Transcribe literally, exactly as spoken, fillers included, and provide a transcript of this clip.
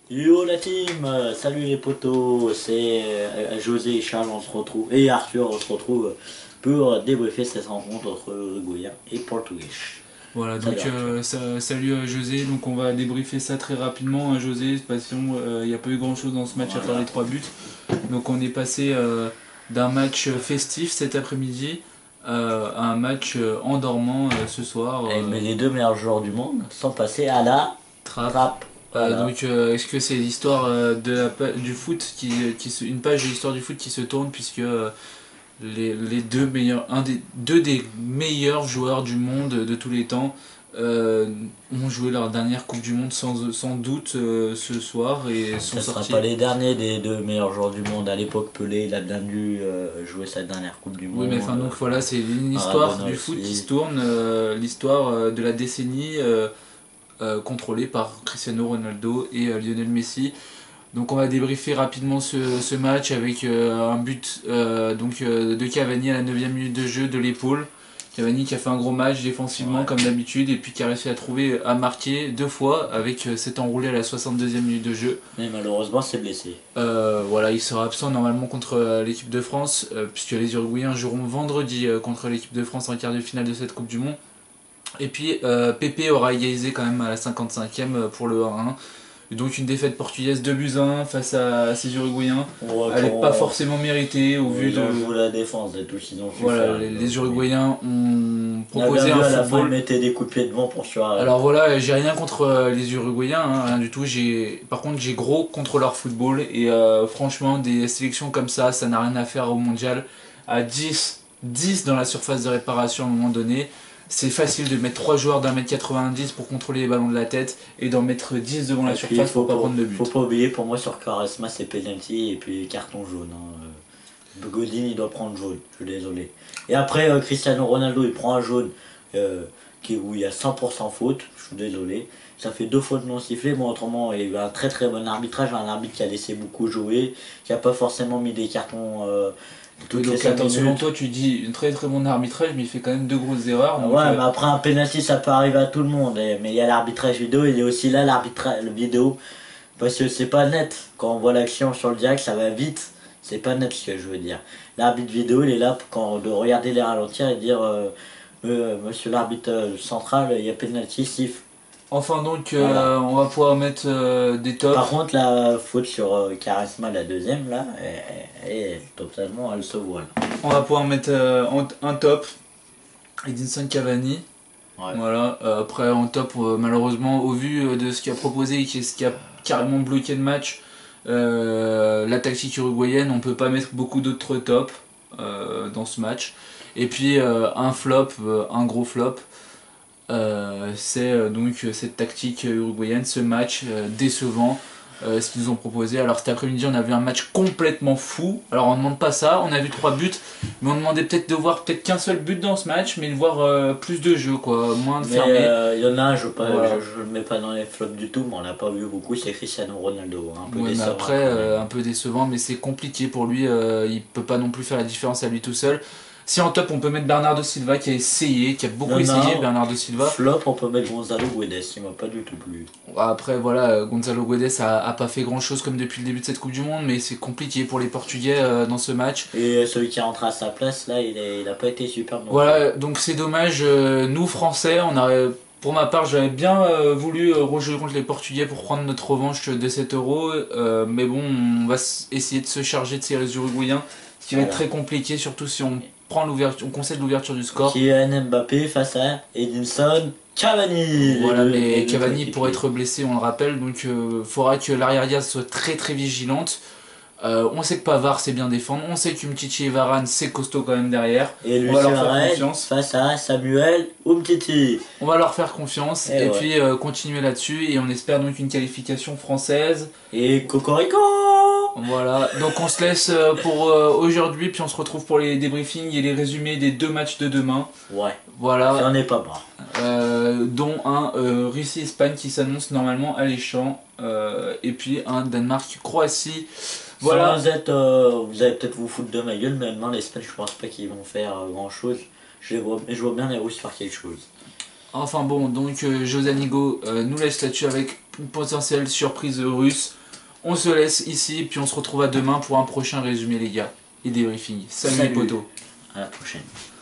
Yo la team, euh, salut les potos, c'est euh, José et Charles, on se retrouve, et Arthur, on se retrouve pour euh, débriefer cette rencontre entre Uruguayen et Portugais. Voilà, Salut donc Arthur. euh, ça- salut euh, José, donc on va débriefer ça très rapidement, hein, José, parce qu'il n'y a pas eu grand chose dans ce match à part Voilà. les trois buts. Donc on est passé euh, d'un match festif cet après-midi euh, à un match euh, endormant euh, ce soir. Et, euh, mais les deux meilleurs joueurs du monde sont passés à la Trapp. trappe. Euh, Voilà. donc euh, est-ce que c'est l'histoire euh, de la pa- du foot qui, qui se- une page de l'histoire du foot qui se tourne puisque euh, les, les deux meilleurs, un des, deux des meilleurs joueurs du monde de tous les temps euh, ont joué leur dernière Coupe du Monde sans, sans doute euh, ce soir et sont Ça sera sortis. pas les derniers des deux meilleurs joueurs du monde. À l'époque, Pelé, il a bien dû euh, jouer sa dernière Coupe du Oui, mais Monde. enfin donc voilà, c'est une histoire Maradona du foot qui se aussi. tourne, euh, l'histoire euh, de la décennie euh, euh, contrôlée par Cristiano Ronaldo et euh, Lionel Messi. Donc on va débriefer rapidement ce, ce match avec euh, un but euh, donc, euh, de Cavani à la neuvième minute de jeu de l'épaule. Cavani qui a fait un gros match défensivement Ouais. comme d'habitude et puis qui a réussi à trouver à marquer deux fois avec euh, cet enroulé à la soixante-deuxième minute de jeu. Mais malheureusement, c'est blessé. Euh, voilà, il sera absent normalement contre euh, l'équipe de France euh, puisque les Uruguayens joueront vendredi euh, contre l'équipe de France en quart de finale de cette Coupe du Monde. Et puis euh, Pepe aura égalisé quand même à la cinquante-cinquième pour le un à un. Donc une défaite portugaise deux buts à un face à ces Uruguayens. Ouais, Elle n'est pas quand forcément méritée au vu ils de... ont joué la défense et tout ce qu'ils ont su Voilà, faire. les, Les les Uruguayens. Uruguayens ont On a bien proposé vu un à la fin, ils football. mettaient des coups de pied devant pour Suarez. Alors voilà, j'ai rien contre euh, les Uruguayens, hein, rien du tout. J'ai, par contre, j'ai gros contre leur football. Et euh, franchement, des sélections comme ça, ça n'a rien à faire au mondial. À dix, dix dans la surface de réparation à un moment donné, c'est facile de mettre trois joueurs d'un mètre quatre-vingt-dix pour contrôler les ballons de la tête et d'en mettre dix devant la Et puis il surface faut pour pas pas, prendre de faut but. pas oublier, pour moi sur Quaresma c'est penalty et puis carton jaune. Hein. Euh, Godin il doit prendre jaune, je suis désolé. Et après euh, Cristiano Ronaldo il prend un jaune euh, qui, où il y a cent pour cent faute, je suis désolé. Ça fait deux fautes non sifflées, mais autrement il y a eu un très très bon arbitrage, un arbitre qui a laissé beaucoup jouer, qui a pas forcément mis des cartons euh, Oui, toutes les donc cinq attends, selon minutes. toi, tu dis une très très bon arbitrage, mais il fait quand même deux grosses erreurs. Ah Donc, ouais, euh, mais après un penalty ça peut arriver à tout le monde. Et- mais il y a l'arbitrage vidéo, il est aussi là l'arbitrage vidéo. Parce que c'est pas net. Quand on voit l'action sur le direct, ça va vite. C'est pas net ce que je veux dire. L'arbitre vidéo, il est là pour quand, de regarder les ralentir et dire euh, euh, monsieur l'arbitre euh, central, il y a penalty, siffle. enfin, donc, Voilà. euh, on va pouvoir mettre euh, des tops. Par contre, la faute sur euh, Charisma, la deuxième, là, elle, elle est totalement, elle se voit là. On va pouvoir mettre euh, en- un top. Edinson Cavani. Ouais. Voilà. Euh, après, en top, euh, malheureusement, au vu euh, de ce qu'il a proposé et ce qui a carrément bloqué le match, euh, la tactique uruguayenne, on peut pas mettre beaucoup d'autres tops euh, dans ce match. Et puis, euh, un flop, euh, un gros flop. Euh, c'est euh, donc euh, cette tactique uruguayenne, ce match euh, décevant, euh, ce qu'ils nous ont proposé. Alors cet après-midi, on a vu un match complètement fou. Alors on ne demande pas ça, on a vu trois buts, mais on demandait peut-être de voir peut-être qu'un seul but dans ce match, mais de voir euh, plus de jeux, quoi, moins de Mais fermé. euh, il y en a un, je ne Voilà. je, je le mets pas dans les flops du tout, mais on l'a pas vu beaucoup, c'est Cristiano Ronaldo. Un peu Ouais, mais décevant après, quand même. euh, un peu décevant, mais c'est compliqué pour lui. Euh, il peut pas non plus faire la différence à lui tout seul. Si en top, on peut mettre Bernardo Silva qui a essayé, qui a beaucoup Non, essayé, non, Bernardo Silva. flop, on peut mettre Gonzalo Guedes, il m'a pas du tout plu. Après, voilà, euh, Gonzalo Guedes a, a pas fait grand chose comme depuis le début de cette Coupe du Monde, mais c'est compliqué pour les Portugais euh, dans ce match. Et celui qui est rentré à sa place, là, il, est, il a pas été super non plus. Voilà, donc c'est dommage. euh, nous, Français, on a, pour ma part, j'avais bien euh, voulu euh, rejouer contre les Portugais pour prendre notre revanche de sept euros, euh, mais bon, on va s- essayer de se charger de ces Uruguayens, ce qui va être Voilà. très compliqué, surtout si on prend l'ouverture, on concède l'ouverture du score. Kylian Mbappé face à Edinson Cavani. Voilà, les deux- les mais deux Cavani coéquipiers. pourrait être blessé, on le rappelle, donc il euh, faudra que l'arrière soit très très vigilante. Euh, on sait que Pavard sait bien défendre, on sait qu'Umtiti et Varane c'est costaud quand même derrière. Et On Luis va leur faire Suarez confiance. face à Samuel Umtiti. On va leur faire confiance Et et, ouais. puis euh, continuer là-dessus et on espère donc une qualification française. Et Cocorico. Voilà, donc on se laisse euh, pour euh, aujourd'hui puis on se retrouve pour les débriefings et les résumés des deux matchs de demain. Ouais, Voilà, j'en ai pas marre. euh, dont un euh, Russie-Espagne qui s'annonce normalement alléchant euh, et puis un Danemark-Croatie. Voilà. Sans être, euh, vous allez peut-être vous foutre de ma gueule, mais maintenant l'Espagne, je pense pas qu'ils vont faire euh, grand chose. Je, les vois, je vois bien les Russes faire quelque chose. Enfin bon, donc euh, José Anigo euh, nous laisse là-dessus avec une potentielle surprise russe. On se laisse ici, puis on se retrouve à demain pour un prochain résumé les gars. Et débriefing. Salut, Salut. les potos. À la prochaine.